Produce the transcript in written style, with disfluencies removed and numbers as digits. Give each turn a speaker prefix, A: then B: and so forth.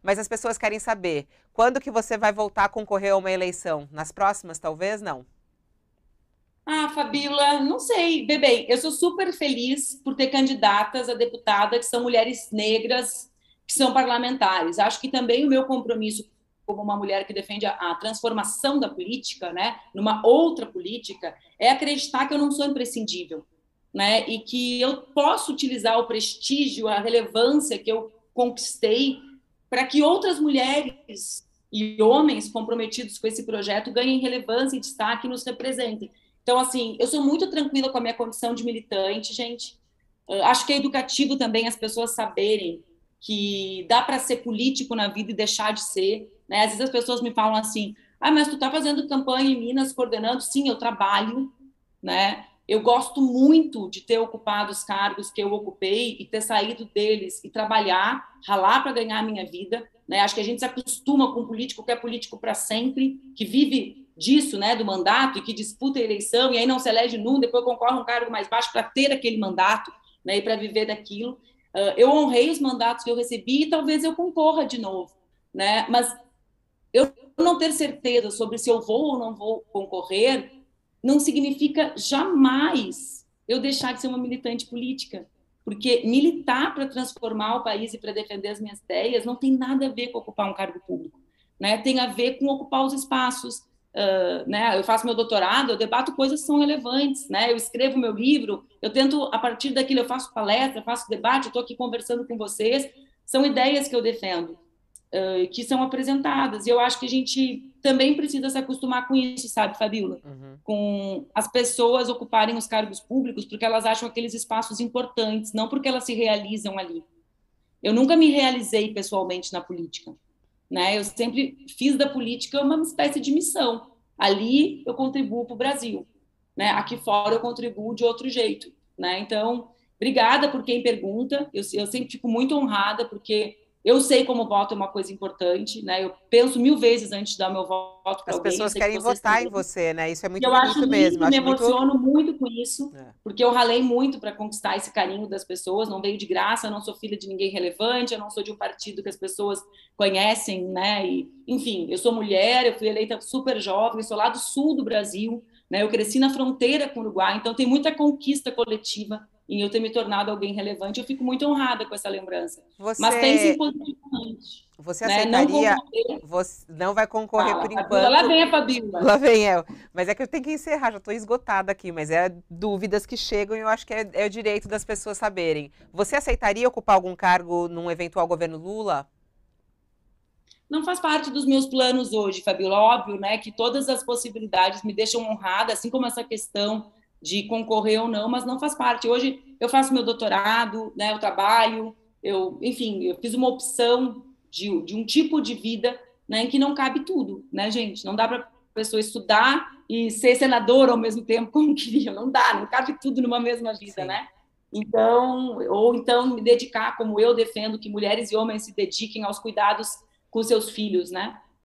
A: mas as pessoas querem saber quando que você vai voltar a concorrer a uma eleição? Nas próximas, talvez? Não.
B: Ah, Fabíola, não sei. Bem, eu sou super feliz por ter candidatas a deputada que são mulheres negras, que são parlamentares. Acho que também o meu compromisso como uma mulher que defende a transformação da política, né, numa outra política, é acreditar que eu não sou imprescindível, né, e que eu posso utilizar o prestígio, a relevância que eu conquistei para que outras mulheres e homens comprometidos com esse projeto ganhem relevância e destaque e nos representem. Então, assim, eu sou muito tranquila com a minha condição de militante, gente. Acho que é educativo também as pessoas saberem que dá para ser político na vida e deixar de ser, né? Às vezes as pessoas me falam assim: ah, mas tu tá fazendo campanha em Minas, coordenando? Sim, eu trabalho, né? Eu gosto muito de ter ocupado os cargos que eu ocupei e ter saído deles e trabalhar, ralar para ganhar a minha vida, né? Acho que a gente se acostuma com um político que é político para sempre, que vive disso, né, do mandato, e que disputa a eleição e aí não se elege num, depois concorre a um cargo mais baixo para ter aquele mandato, né, e para viver daquilo. Eu honrei os mandatos que eu recebi e talvez eu concorra de novo, né? Mas eu não ter certeza sobre se eu vou ou não vou concorrer não significa jamais eu deixar de ser uma militante política, porque militar para transformar o país e para defender as minhas ideias não tem nada a ver com ocupar um cargo público, né? Tem a ver com ocupar os espaços. Né? Eu faço meu doutorado, eu debato coisas que são relevantes, né? Eu escrevo meu livro, eu tento, a partir daquilo, eu faço palestra, eu faço debate, eu estou aqui conversando com vocês, são ideias que eu defendo, que são apresentadas. E eu acho que a gente também precisa se acostumar com isso, sabe, Fabíola?
A: Uhum.
B: Com as pessoas ocuparem os cargos públicos porque elas acham aqueles espaços importantes, não porque elas se realizam ali. Eu nunca me realizei pessoalmente na política, né? Eu sempre fiz da política uma espécie de missão. Ali eu contribuo para o Brasil, né? Aqui fora eu contribuo de outro jeito, né? Então, obrigada por quem pergunta. Eu sempre fico muito honrada porque eu sei como voto é uma coisa importante, né? Eu penso 1000 vezes antes de dar meu voto para
A: As
B: alguém. Eu
A: pessoas
B: sei que
A: querem
B: vocês
A: votar em
B: também.
A: você, né? Isso é
B: E
A: muito
B: eu acho
A: bonito mesmo.
B: lindo, me
A: Acho muito.
B: emociono muito com isso,
A: É.
B: porque eu ralei muito para conquistar esse carinho das pessoas, não veio de graça, eu não sou filha de ninguém relevante, eu não sou de um partido que as pessoas conhecem, né? E, enfim, eu sou mulher, eu fui eleita super jovem, eu sou lá do sul do Brasil, né? Eu cresci na fronteira com o Uruguai, então tem muita conquista coletiva em eu ter me tornado alguém relevante. Eu fico muito honrada com essa lembrança. Mas pensem
A: Você,
B: positivamente,
A: você
B: né? Não
A: aceitaria.
B: concorrer.
A: Você não vai concorrer por
B: Fala, Fabíola, lá
A: enquanto.
B: vem a Fabíola.
A: Lá vem eu. Mas é que eu tenho que encerrar, já estou esgotada aqui, mas é dúvidas que chegam e eu acho que é o direito das pessoas saberem. Você aceitaria ocupar algum cargo num eventual governo Lula?
B: Não faz parte dos meus planos hoje, Fabíola. Óbvio, né, que todas as possibilidades me deixam honrada, assim como essa questão de concorrer ou não, mas não faz parte. Hoje eu faço meu doutorado, né, eu trabalho, enfim, eu fiz uma opção de um tipo de vida, né, em que não cabe tudo, né, gente? Não dá para a pessoa estudar e ser senadora ao mesmo tempo como queria. Não dá, não cabe tudo numa mesma vida,
A: Sim.
B: né? Então, ou então me dedicar, como eu defendo, que mulheres e homens se dediquem aos cuidados com seus filhos, né?